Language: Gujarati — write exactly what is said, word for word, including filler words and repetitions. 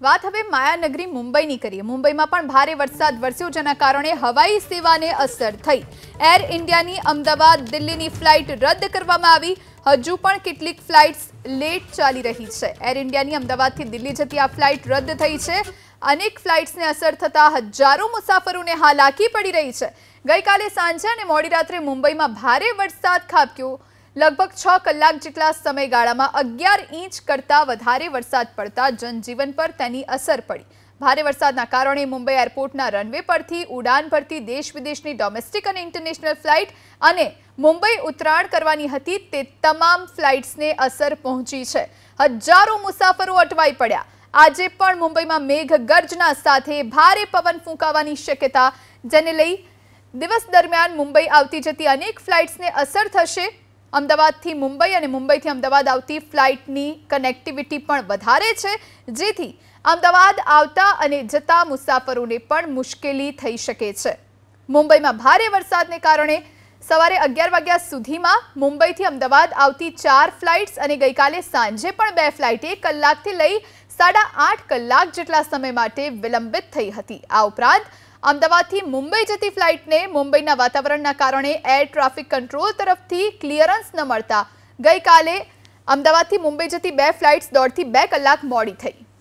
વાત હવે માયાનગરી મુંબઈની કરીએ। મુંબઈમાં પણ ભારે વરસાદ વરસ્યો, જેના કારણે હવાઈ સેવાને અસર થઈ। એર ઇન્ડિયાની અમદાવાદ દિલ્હીની ફ્લાઇટ રદ કરવામાં આવી। હજુ પણ કેટલીક ફ્લાઇટ્સ લેટ ચાલી રહી છે। એર ઇન્ડિયાની અમદાવાદથી દિલ્હી જતી આ ફ્લાઇટ રદ થઈ છે। અનેક ફ્લાઇટ્સને અસર થતા હજારો મુસાફરોને હાલાકી પડી રહી છે। ગઈકાલે સાંજે અને મોડી રાત્રે મુંબઈમાં ભારે વરસાદ ખાબક્યો। लगभग छ कलाक જેટલા સમયગાળામાં અગિયાર ઇંચ કરતાં વધારે વરસાદ પડતા જનજીવન પર તેની અસર પડી। ભારે વરસાદના કારણે મુંબઈ એરપોર્ટના રનવે પરથી ઉડાન ભરતી દેશ વિદેશની ડોમેસ્ટિક અને ઇન્ટરનેશનલ ફ્લાઇટ અને મુંબઈ ઉતરાણ કરવાની હતી તે તમામ ફ્લાઇટ્સને અસર પહોંચી છે। હજારો મુસાફરો અટવાઈ પડ્યા। આજે પણ મુંબઈમાં મેઘગર્જના સાથે ભારે પવન ફૂંકાવાની શક્યતા, જેને લઈ દિવસ દરમિયાન મુંબઈ આવતી જતી અનેક ફ્લાઇટ્સને અસર થશે। અમદાવાદથી મુંબઈ અને મુંબઈથી અમદાવાદ આવતી ફ્લાઇટની કનેક્ટિવિટી પણ વધારે છે, જેથી અમદાવાદ આવતા અને જતા મુસાફરોને પણ મુશ્કેલી થઈ શકે છે। મુંબઈમાં ભારે વરસાદને કારણે સવારે અગિયાર વાગ્યા સુધીમાં મુંબઈથી અમદાવાદ આવતી ચાર ફ્લાઇટ્સ અને ગઈકાલે સાંજે પણ બે ફ્લાઇટ એક કલાકથી લઈ સાડા આઠ કલાક જેટલા સમય માટે વિલંબિત થઈ હતી। આ ઉપરાંત અમદાવાદથી મુંબઈ જતી ફ્લાઇટને મુંબઈના વાતાવરણના કારણે એર ટ્રાફિક કંટ્રોલ તરફથી ક્લિયરન્સ ન મળતા ગઈકાલે અમદાવાદથી મુંબઈ જતી બે ફ્લાઇટ્સ દોઢથી બે કલાક મોડી થઈ।